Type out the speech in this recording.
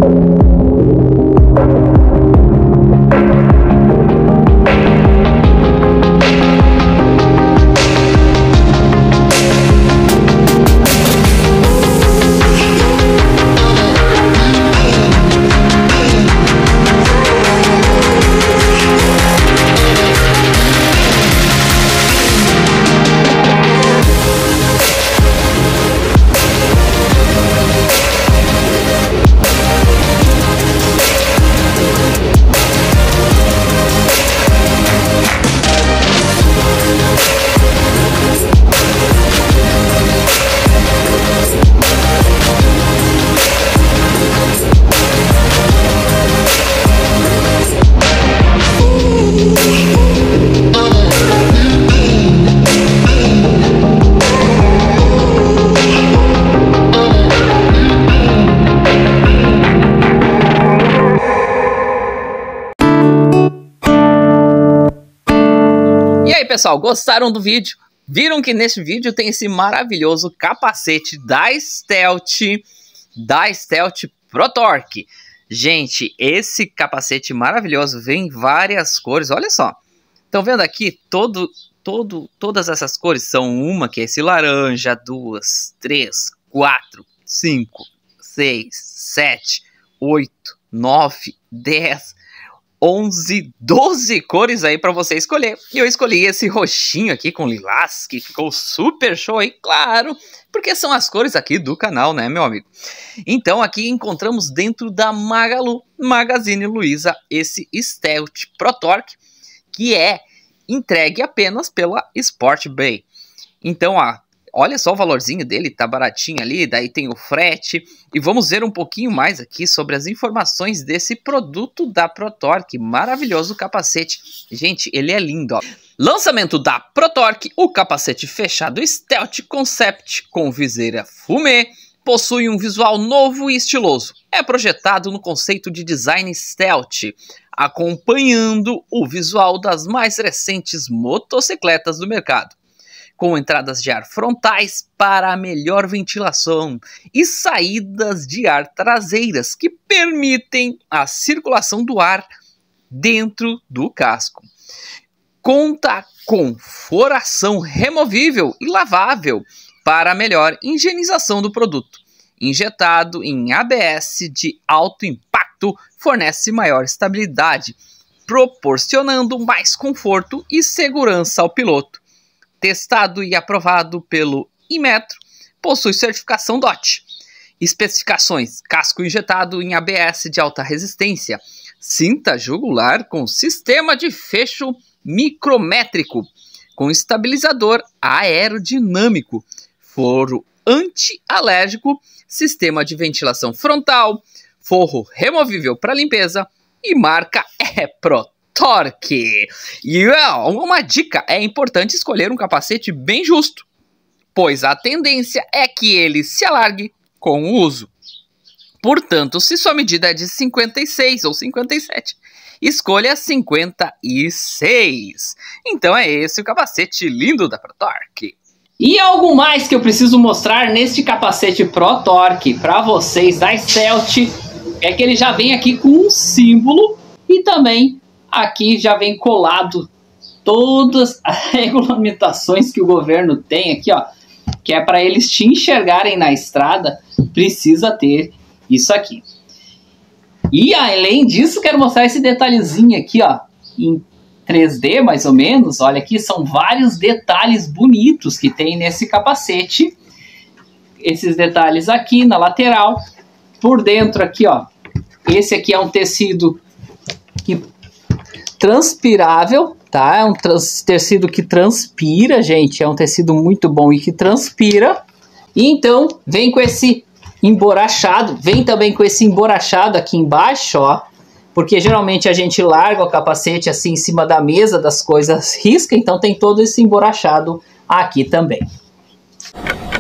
E aí, pessoal, gostaram do vídeo? Viram que nesse vídeo tem esse maravilhoso capacete da Stealth Pro Torque. Gente, esse capacete maravilhoso vem em várias cores, olha só. Estão vendo aqui? Todas essas cores são uma que é esse laranja, 2, 3, 4, 5, 6, 7, 8, 9, 10... 11, 12 cores aí para você escolher. E eu escolhi esse roxinho aqui com lilás, que ficou super show aí, claro, porque são as cores aqui do canal, né, meu amigo? Então aqui encontramos dentro da Magalu, Magazine Luiza, esse Stealth Pro Torque, que é entregue apenas pela Sport Bay. Então, ó, olha só o valorzinho dele, tá baratinho ali, daí tem o frete. E vamos ver um pouquinho mais aqui sobre as informações desse produto da Pro Torque. Maravilhoso capacete. Gente, ele é lindo, ó. Lançamento da Pro Torque, o capacete fechado Stealth Concept com viseira fumê. Possui um visual novo e estiloso. É projetado no conceito de design stealth, acompanhando o visual das mais recentes motocicletas do mercado, com entradas de ar frontais para melhor ventilação e saídas de ar traseiras que permitem a circulação do ar dentro do casco. Conta com foração removível e lavável para melhor higienização do produto. Injetado em ABS de alto impacto, fornece maior estabilidade, proporcionando mais conforto e segurança ao piloto. Testado e aprovado pelo Inmetro, possui certificação DOT. Especificações: casco injetado em ABS de alta resistência, cinta jugular com sistema de fecho micrométrico, com estabilizador aerodinâmico, foro anti-alérgico, sistema de ventilação frontal, forro removível para limpeza e marca é Pro Torque. E uma dica, é importante escolher um capacete bem justo, pois a tendência é que ele se alargue com o uso. Portanto, se sua medida é de 56 ou 57, escolha 56. Então é esse o capacete lindo da Pro Torque. E algo mais que eu preciso mostrar neste capacete Pro Torque para vocês da Stealth é que ele já vem aqui com um símbolo e também aqui já vem colado todas as regulamentações que o governo tem aqui, ó, que é para eles te enxergarem na estrada, precisa ter isso aqui. E além disso, quero mostrar esse detalhezinho aqui, ó, em 3D mais ou menos. Olha aqui, são vários detalhes bonitos que tem nesse capacete. Esses detalhes aqui na lateral, por dentro aqui, ó. Esse aqui é um tecido que transpirável, tá? É um tecido que transpira, gente. É um tecido muito bom e que transpira. E então, vem com esse emborrachado. Vem também com esse emborrachado aqui embaixo, ó. Porque geralmente a gente larga o capacete assim em cima da mesa, das coisas risca. Então tem todo esse emborrachado aqui também.